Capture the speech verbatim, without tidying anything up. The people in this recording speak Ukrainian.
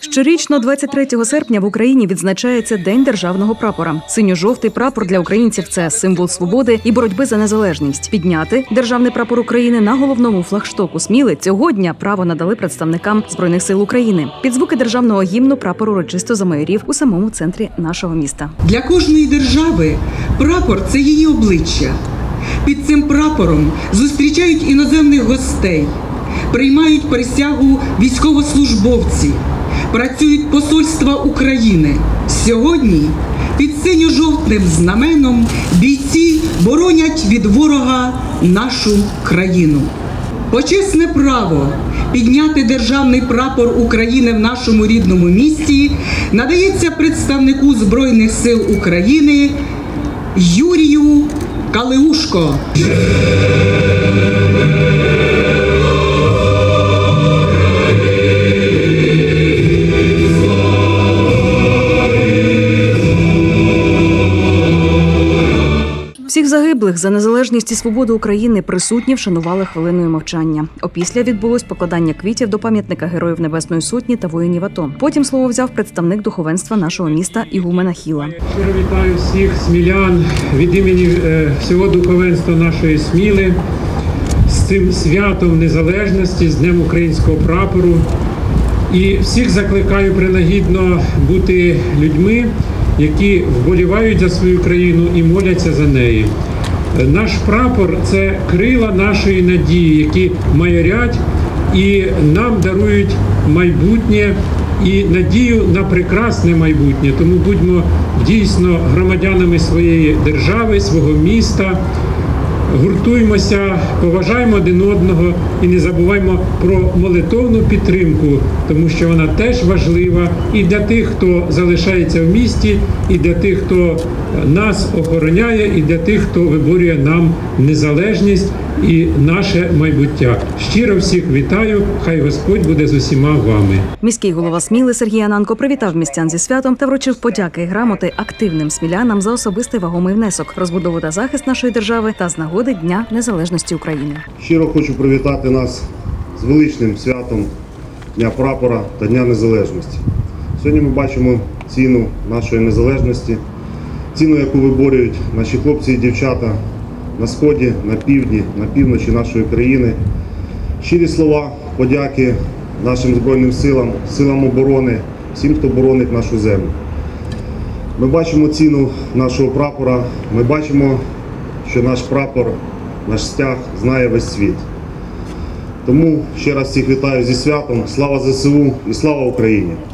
Щорічно, двадцять третього серпня в Україні відзначається День державного прапора. Синьо-жовтий прапор для українців – це символ свободи і боротьби за незалежність. Підняти державний прапор України на головному флагштоку Сміли цього дня право надали представникам Збройних сил України. Під звуки державного гімну прапор урочисто замайорів у самому центрі нашого міста. Для кожної держави прапор – це її обличчя. Під цим прапором зустрічають іноземних гостей, приймають присягу військовослужбовці, працюють посольства України. Сьогодні під синьо-жовтим знаменом бійці боронять від ворога нашу країну. Почесне право підняти державний прапор України в нашому рідному місті надається представнику Збройних сил України Юрію Калиушко. Всіх загиблих за незалежність і свободу України присутні вшанували хвилиною мовчання. Опісля відбулось покладання квітів до пам'ятника Героїв Небесної Сотні та воїнів АТО. Потім слово взяв представник духовенства нашого міста ігумен Ахіла. Щиро вітаю всіх смілян від імені всього духовенства нашої Сміли з цим святом незалежності, з Днем українського прапору. І всіх закликаю принагідно бути людьми, які вболівають за свою країну і моляться за неї. Наш прапор – це крила нашої надії, які майорять і нам дарують майбутнє і надію на прекрасне майбутнє. Тому будьмо дійсно громадянами своєї держави, свого міста, гуртуймося, поважаємо один одного і не забуваймо про молитовну підтримку, тому що вона теж важлива і для тих, хто залишається в місті, і для тих, хто нас охороняє, і для тих, хто виборює нам незалежність і наше майбуття. Щиро всіх вітаю, хай Господь буде з усіма вами. Міський голова Сміли Сергій Ананко привітав містян зі святом та вручив подяки і грамоти активним смілянам за особистий вагомий внесок, розбудову та захист нашої держави та з нагоди Дня Незалежності України. Щиро хочу привітати нас з величним святом Дня прапора та Дня Незалежності. Сьогодні ми бачимо ціну нашої незалежності, ціну, яку виборюють наші хлопці і дівчата на сході, на півдні, на півночі нашої країни. Щирі слова подяки нашим Збройним силам, силам оборони, всім, хто боронить нашу землю. Ми бачимо ціну нашого прапора, ми бачимо, що наш прапор, наш стяг знає весь світ. Тому ще раз всіх вітаю зі святом. Слава ЗСУ і слава Україні!